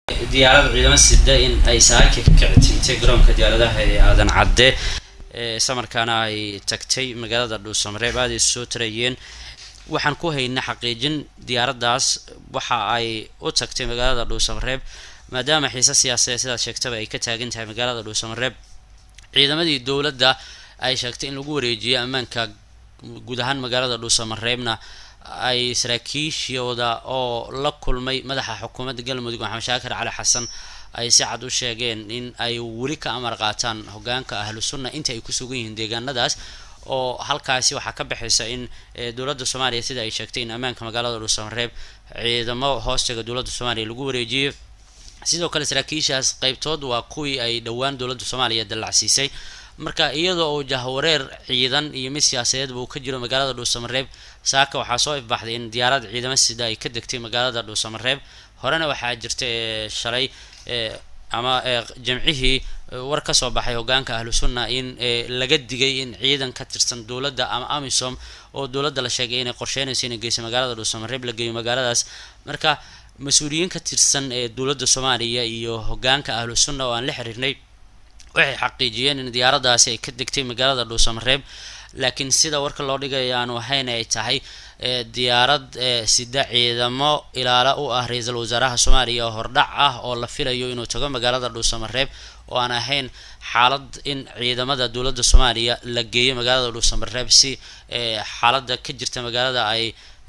diyaarad ciidamada sida in ay saaki ka kicitay garoonka diyaaradaha ee aadan cadde samarkaana ay tagtay magaalada Dhuusamareeb aad ay soo tarayeen waxaan ku haynaa xaqiijin diyaaradaas waxa ay u tagtay magaalada Dhuusamareeb maadaama xiisa siyaasadeed sida sheegtay ay ka taagan tahay magaalada Dhuusamareeb ciidamadii dawladda ay sheegtay in lagu wareejiyo amaanka guud ahaan magaalada Dhuusamareebna ay saraakiishooda oo la kulmay madaxa xukuumadda galmudug Maxamed Shaakir Cali Xasan ay si cad u sheegeen in ay wali ka amar qaataan hogaanka ahlu sunna inta ay ku sugan yihiin deegaanadaas oo halkaasi waxa ka bixisa in dawladda Soomaaliya sida ay sheegtay in amaanka magaalada Dhuusamareeb ciidamo hoostiga dawladda Soomaaliya lagu wareejiyo sidoo kale saraakiishaas qaybtood waa kuwii ay dhawaan dawladda Soomaaliya dalacsiisay marka iyadoo oo jahwareer ciidan iyo mid siyaasadeed uu ka jiro magaalada Dhuusamareeb saaka waxa soo ifbaxday in diyaarad ciidamo sida ay ka degtay magaalada Dhuusamareeb horena waxa jirtay shalay ama jamcihii war ka soo baxay hogaanka ahlu sunna in laga digay in ciidan ka tirsan dawladda ama AMISOM oo dawladda la sheegay inay qorsheynayso in geeso magaalada Dhuusamareeb la geeyo magaaladaas marka mas'uuliyiin ka tirsan dawladda Soomaaliya iyo hogaanka ahlu sunna oo aan la xiriirnay waxay xaqiijiyeen in diyaaradaasi ay ka degtay magaalada Dhuusamareeb laakiin sida warka loo dhigay aanu ahayn ay tahay diyaarad sida ciidamo ilaala u ah ra'iisul wasaaraha Soomaaliya oo hordhac ah oo la filayo inuu tago magaalada Dhuusamareeb oo aan ahayn xaalad in ciidamada dawladda Soomaaliya la geeyo magaalada Dhuusamareeb si xaaladda ka jirta magaalada ay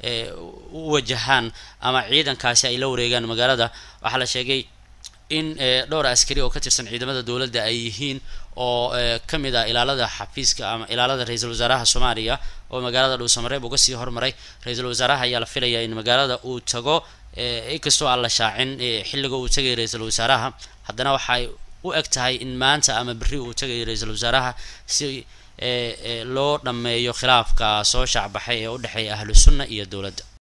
u wajahaan ama ciidankaasi ay la wareegaan magaalada waxa la sheegay in dhowr askari oo ka tirsan ciidamada dawladda ay yihiin oo kamid ah ilaalada xafiiska ama ilaalada ra'iisul wasaaraha Soomaaliya oo magaalada Dhuusamareeb uga sii hormaray ra'iisul wasaaraha ayaa la filayaa in magaalada uu tago inkastoo aan la shaacin xilliga uu tagay ra'iisul wasaaraha haddana waxay u eg tahay in maanta ama berri uu tagay ra'iisul wasaaraha si loo dhameeyo khilaafka soo shacbaxay ee u dhaxeeya ahlu sunna iyo dawladda